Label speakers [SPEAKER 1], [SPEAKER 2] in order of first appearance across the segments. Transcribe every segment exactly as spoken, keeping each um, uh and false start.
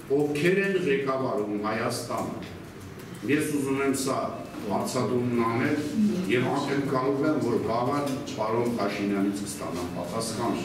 [SPEAKER 1] ովքեր են ղեկավարում Հայաստանը։ Ես ուզում եմ սա հարցադրումն անել եւ ակնկալում եմ, որ վաղը պարոն Փաշինյանից կստանամ պատասխան։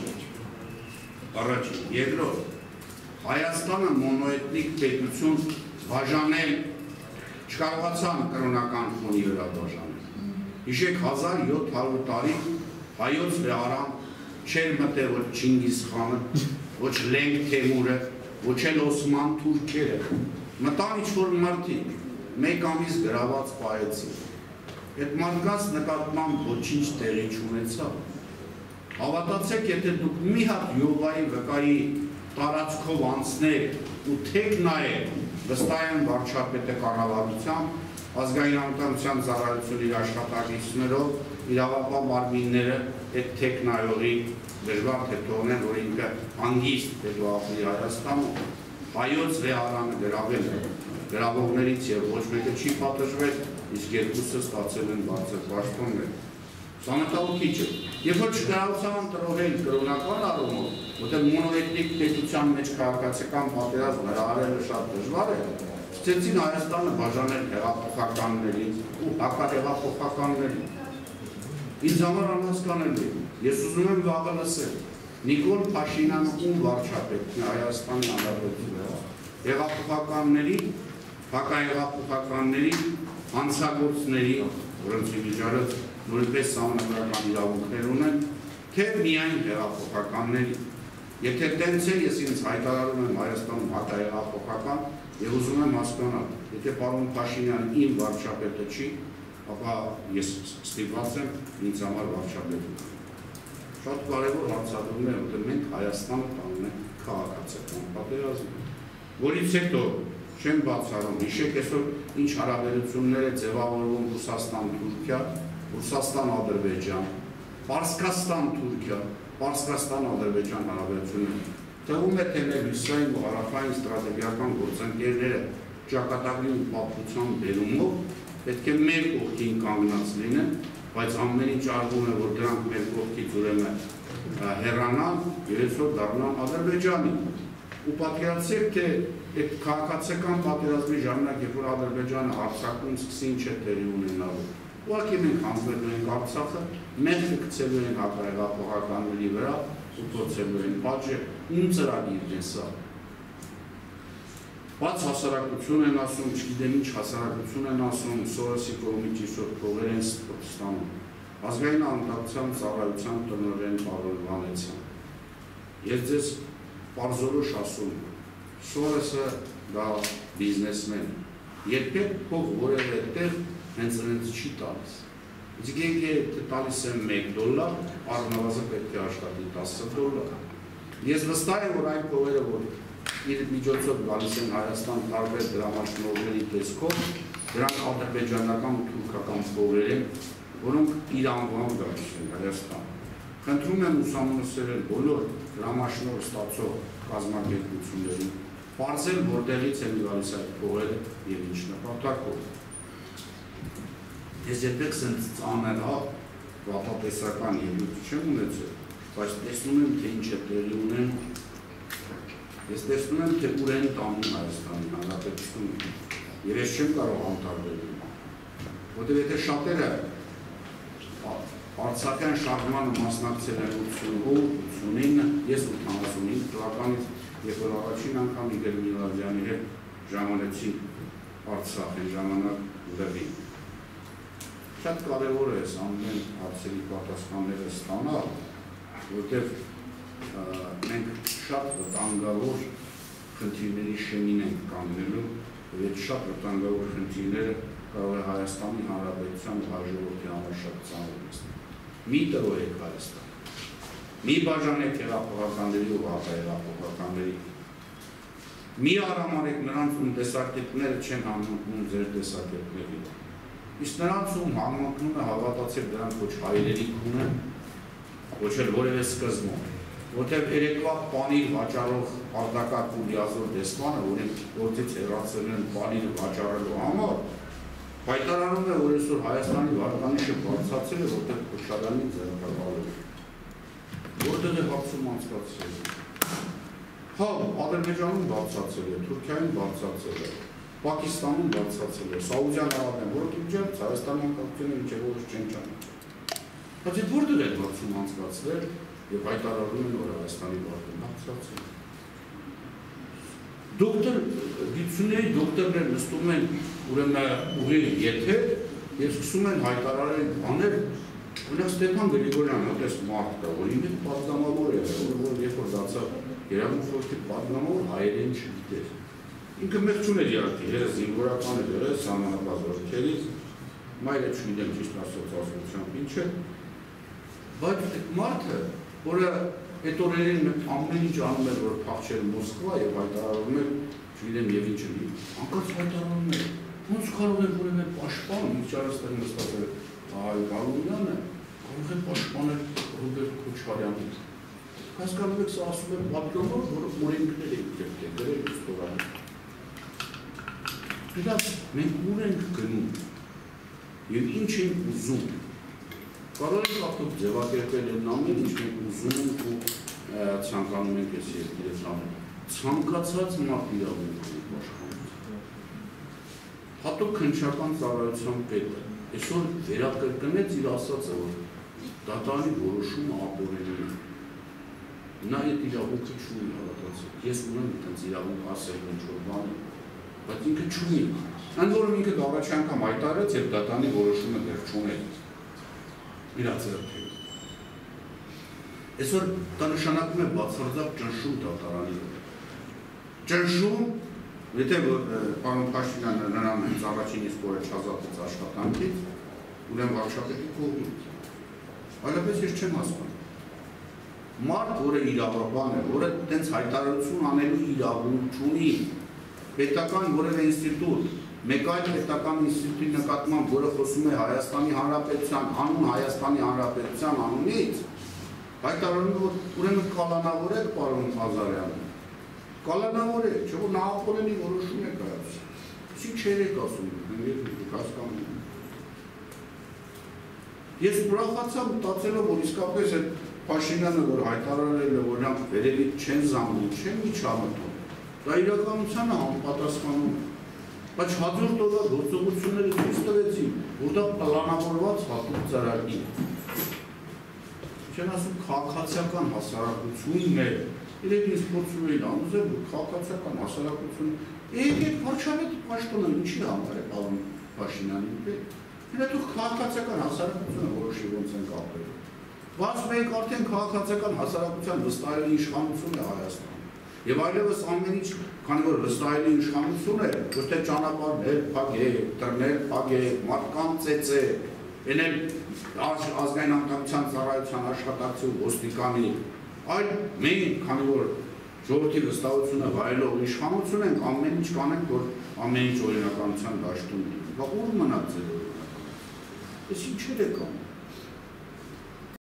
[SPEAKER 1] Առաջին, երկրորդ, Հայաստանը մոնոէթնիկ պետություն բաժանել չկարողացան կրոնական ֆոնի վրա բաժանել։ Հիշեք հազար յոթ հարյուր տարի հայոց վեհարան չէր մտել ոչ Չինգիզ խանը, ոչ Լենգ Թեմուրը, ոչ էլ Օսման թուրքերը։ Մտան ինչ-որ մարդիկ, մեկ ամիս գրաված պահեցին։ Այդ մարդկանց նկատմամբ ոչինչ տեղի չունեցավ։ Հավատացեք, եթե դուք մի հատ Յովայի վկայի տարածքով անցնեք ու թեք նայեք, վստահ եմ վարչապետը կառավարությամբ, ազգային անվտանգության ծառայությունը իր աշխատակիցներով, իրավապահ մարմինները այդ թեք նայողի դժվար թե թողնեն, որ ինքը հանգիստ պետք է ապրի Հայաստանում, հայոց վեհարանը գրավել է, գրավողներից եւ ոչ մեկը չի պատժվել, իսկ երկուսը ստացել են բարձր պաշտոններ։ Սա մտահոգիչ է։ Երբ որ չկարողացան տրոհել կրոնական առումով, որտեղ մոնոէթնիկ պետության մեջ քաղաքացիական պատերազմ հրահարելը շատ դժվար է, սկսեցին Հայաստանը բաժանել հեղափոխականներից ու հակահեղափոխականների։ Ինձ համար անհասկանալի է։ Ես ուզում եմ վաղը լսել Նիկոլ Փաշինյանը ում վարչապետն է Հայաստանի Հանրապետությունում, հեղափոխականների, հակահեղափոխականների, հանցագործների, որոնց վիճակը նույնպես սահմանադրական իրավունքներ ունեն, թե միայն հեղափոխականների։ Եթե տենց է, ես ինձ հայտարարում եմ Հայաստանում հակահեղափոխական եւ ուզում եմ հասկանալ, եթե պարոն Փաշինյանը իմ վարչապետը չի, ապա ես ստիպված եմ ինձ համար վարչապետ։ Շատ կարևոր հարցադրում է, որտեղ մենք Հայաստանը տանում ենք քաղաքացիական պատերազմ, որից հետո չեմ բացառում, հիշեք այսօր ինչ հարաբերություններ է ձևավորվում Ռուսաստան-Թուրքիա, Ռուսաստան-Ադրբեջան, Պարսկաստան-Թուրքիա, Պարսկաստան-Ադրբեջան հարաբերությունները։ Թվում է, թե մեր հյուսիսային ու հարավային ստրատեգիական գործընկերները ճակատագրի ու պատմության բերումով պետք է մեր կողքին կանգնած լինեն, բայց ամեն ինչ արվում է, որ դրանք մեր կողքից ուրեմն հեռանան եւ այսօր դառնան Ադրբեջանի։ Ու պատկերացրեք, թե այդ քաղաքացիական պատերազմի ժամանակ, երբ որ Ադրբեջանը Արցախում սկսի ինչ է տեղի ունենալու։ Ուղղակի մենք հանձնելու ենք Արցախը, մեղքը գցելու ենք հակահեղափոխականների վրա ու փորձելու ենք պատժել։ Ում ծրագիրն է սա։ Բաց հասարակություն են ասում, չգիտեմ ինչ հասարակություն են ասում, Սորոսի կողմից այսօր փողեր են ստանում։ Ազգային անվտանգության ծառայության տնօրեն Պավել Վանեցյան։ Ես ձեզ պարզորոշ ասում եմ, Սորոսը դա բիզնեսմեն է։ Երբեք փող որևէ տեղ հենց նրանց չի տալիս։ Իսկ եթե տալիս եմ մեկ դոլար, առնվազն պետք է աշխատի տասը դոլար։ Ես վստահ եմ, որ այդ փողերը, որ իր միջոցով գալիս են Հայաստան տարբեր դրամաշնորհների տեսքով, դրանք ադրբեջանական ու թուրքական փողեր են, որոնք իր անվամբ գալիս են Հայաստան։ Խնդրում եմ ուսումնասիրել բոլոր դրամաշնորհ ստացող կազմակերպություններին, պարզել որտեղից են գալիս այդ փողերը եւ ինչ նպատակով։ Ես երբեք սենց ծանրահատ վատատեսական ելույթ չեմ ունեցել, բայց տեսնում եմ, թե ինչ է տեղի ունեն, ես տեսնում եմ, թե ուր են տանում Հայաստանի Հանրապետությունը, եւ ես չեմ կարող անտարբերել, որտեղ եթե շատերը Արցախյան շարժմանը մասնակցել են ութսունութ ութսունինը, ես ութանասունհինգ թվականից, երբ որ առաջին անգամ Իգոր Միլադյանի հետ ժամանեցի Արցախ են ժամանակ լրին։ Շատ կարևոր է այս ամեն հարցերի պատասխանները ստանալ, որտեղ մենք շատ վտանգավոր խնդիրների շեմին ենք կանգնելու, եւ այդ շատ վտանգավոր խնդիրները կարող է Հայաստանի Հանրապետության ու հաջողորդի համար շատ ծանր լինել։ Մի տրոհեք Հայաստան, մի բաժանեք հեղափոխականների ու հակահեղափոխականների, մի արամանեք նրանց ում տեսակետները չեն համընկնում ձեր տեսակետների, իսկ նրանց ում համընկնում է հավատացեք դրանք ոչ հայրենիք ունեն, ոչ էլ որևէ սկզբում, որտեղ երեկվա պանիր վաճառող Արտակարգ ու Լիազոր դեսպանը, որին գործից հեռացել են պանիր վաճառելու համար, հայտարարում է, որ այսօր Հայաստանի վարկանիշը բարձրացել է, որտեղ Քոչարյանի ձեռնարկատվով։ Որտեղ է հարցում անցկացրել։ Հա, Ադրբեջանում բարձրացել է, Թուրքիայում բարձրացել է, Պակիստանում բարձրացել է, Սաուդյան Արաբիան, որը դիպջան Հայաստանի անկախությունը մինչև օրս չեն ճանաչում։ Բայց այդ որտեղ է գործում անցկացվել եւ հայտարարում են, որ Հայաստանի բարձր բարձրացել։ Դոկտոր գիտությունների դոկտորներ նստում են ուրեմն ուղիղ եթեր եւ սկսում են հայտարարել բաներ, օրինակ Ստեփան Գրիգորյանը, այդպես մարդ կա, որ ինքը պատգամավոր է, որ երբ որ դարձավ Երևանքի պատգամավոր հայերեն չգիտեր։ Ինքը մեծ չուներ իհարկե, ես զինվորական էր եղել սահմանապահ զորքերից, մայրը չգիտեմ ճիշտ ասած ազգությամբ ինչ է, բայց այդ մարդը, որը այդ օրերին ամեն ինչ անում էր, որ փախչեր Մոսկվա եւ հայտարարում էր, չգիտեմ եւ ինչ լինի, անկած հայտարարում էր, ոնց կարող է որևէ պաշտպան, ինչ արստեղ նստած է Հայ Գալունյանը, կարող է պաշտպանել Ռոբերտ Քոչարյանին։ Հասկանում եք, սա ասում է պատգամավոր, որը օրենքներ են պետք է գրել ստորան։ Դա մենք ուր ենք գնում եւ ինչ ենք ուզում։ Կարող ենք ապօրինք ձևակերպել այն ամեն ինչ մենք ուզում ենք ու ցանկանում ենք այս երկրից անել։ Ցանկացած մարդ իրավունք ունի աշխատել։ Հատուկ քննչական ծառայության պետը այսօր վերակրկնեց իր ասածը, որ դատարանի որոշումը ապօրինի է։ Նա այդ իրավունքը չունի հավատացեք։ Ես ունեմ այդպես իրավունք ասել ինչ-որ բան, բայց ինքը չունի։ Ընդ որում ինքը առաջ անգամ հայտարարեց, երբ դատարանի որոշումը դեռ չուներ իր ձեռքերում։ Այսօր դա նշանակում է բացարձակ ճնշում դատարանի վրա։ Ճնշում, եթե պարոն Փաշինյանը նրան հենց առաջին իսկ օրը չազատեց աշխատանքից, ուրեմն վարչապետի կողմից։ Այլապես ես չեմ հասկանում։ Մարդ, որը իրավաբան է, որը տենց հայտարարություն անելու իրավունք չունի, պետական որևէ ինստիտուտ, մեկ այլ պետական ինստիտուտի նկատմամբ, որը խոսում է Հայաստանի Հանրապետության, անուն Հայաստանի Հանրապետության անունից, հայտարարում է, որ ուրեմն կալանավոր եք, պարոն Ղազարյանը, կալանավոր եք, չէ՞ որ նա ապօրինի որոշում է կայացրել։ Ինչ չեր եք ասում, ես հասկանում եմ։ Ես ուրախացա մտածելով, որ իսկապես այդ Փաշինյանը, որ հայտարարել է, որ նրանք վերևից չեն զանգում, չեն միջամտում, դա իրականությանը համապատասխանում է։ Բայց հաջորդ օրվա գործողությունները ցույց տվեցին, որ դա պլանավորված հատուկ ծրագիր է։ Չեն ասում քաղաքացիական հասարակությունն է, իրենք ինձ փորձում էին անուզել, որ քաղաքացիական հասարակություն, եկեք վարչապետի պաշտոնը ինչի համար է պարոն Փաշինյանի պետ։ Հետո դուք քաղաքացիական հասարակությունը որոշի ոնց են կապել։ Բայց մենք արդեն քաղաքացիական հասարակության վստահելի իշխանություն է Հայաստանում։ Եվ այլևս ամեն ինչ, քանի որ վստահելի իշխանություն է, ոչ թե ճանապարհներ փակեք, դռներ փակեք, մարդկանց ծեծեք, էնել ազգային անկախության ծառայության աշխատակցի ու ոստիկանի, այլ մենք, քանի որ ժողովրդի վստահությունը վայելող իշխանություն ենք, ամեն ինչ կանենք, որ ամեն ինչ օրինականության դաշտում լինի։ Բա ուր մնաց ձեր օրինականությունը։ Ես ինչեր եք անում։